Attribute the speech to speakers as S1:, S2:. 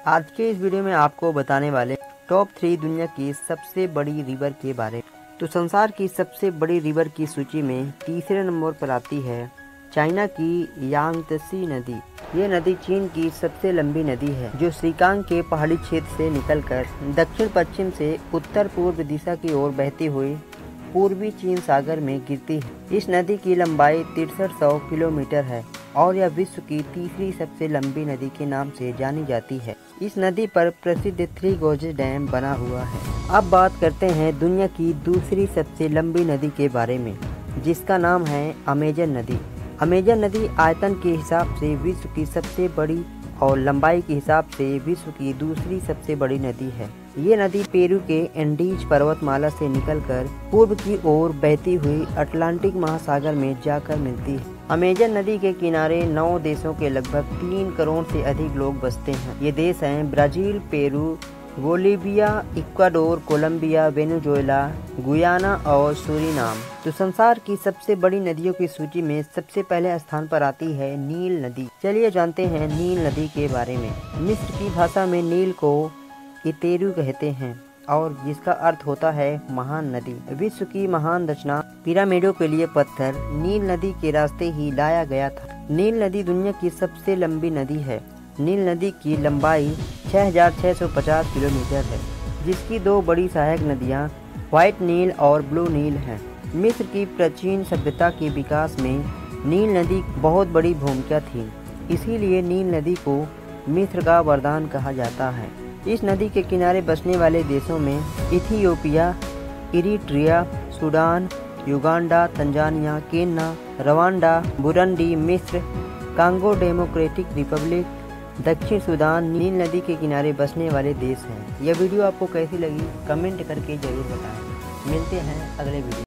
S1: आज के इस वीडियो में आपको बताने वाले टॉप 3 दुनिया की सबसे बड़ी रिवर के बारे में। तो संसार की सबसे बड़ी रिवर की सूची में तीसरे नंबर पर आती है चाइना की यांगत्से नदी। ये नदी चीन की सबसे लंबी नदी है जो श्रीकांग के पहाड़ी क्षेत्र से निकलकर दक्षिण पश्चिम से उत्तर पूर्व दिशा की ओर बहती हुई पूर्वी चीन सागर में गिरती है। इस नदी की लंबाई 6300 किलोमीटर है और यह विश्व की तीसरी सबसे लंबी नदी के नाम से जानी जाती है। इस नदी पर प्रसिद्ध थ्री गोर्जेस डैम बना हुआ है। अब बात करते हैं दुनिया की दूसरी सबसे लंबी नदी के बारे में, जिसका नाम है अमेजन नदी। अमेजन नदी आयतन के हिसाब से विश्व की सबसे बड़ी और लंबाई के हिसाब से विश्व की दूसरी सबसे बड़ी नदी है। ये नदी पेरू के एंडीज पर्वतमाला से निकलकर पूर्व की ओर बहती हुई अटलांटिक महासागर में जाकर मिलती है। अमेजन नदी के किनारे 9 देशों के लगभग 3 करोड़ से अधिक लोग बसते हैं। ये देश हैं Brazil, Peru, Bolivia, Ecuador, Colombia, Venezuela, Guyana और सूरीनाम। तो संसार की सबसे बड़ी नदियों की सूची में सबसे पहले स्थान पर आती है नील नदी। चलिए जानते हैं नील नदी के बारे में। मिस्र की भाषा में नील को इतेरू कहते हैं और जिसका अर्थ होता है महान नदी। विश्व की महान रचना पिरामिडों के लिए पत्थर नील नदी के रास्ते ही लाया गया था। नील नदी दुनिया की सबसे लंबी नदी है। नील नदी की लंबाई 6650 किलोमीटर है, जिसकी 2 बड़ी सहायक नदियां व्हाइट नील और ब्लू नील हैं। मिस्र की प्राचीन सभ्यता के विकास में नील नदी बहुत बड़ी भूमिका थी, इसीलिए नील नदी को मिस्र का वरदान कहा जाता है। इस नदी के किनारे बसने वाले देशों में Ethiopia, Eritrea, Sudan, Uganda, Tanzania, Kenya, Rwanda, Burundi, मिस्र, कांगो डेमोक्रेटिक रिपब्लिक, दक्षिण सूडान नील नदी के किनारे बसने वाले देश हैं। यह वीडियो आपको कैसी लगी कमेंट करके जरूर बताएं। मिलते हैं अगले वीडियो।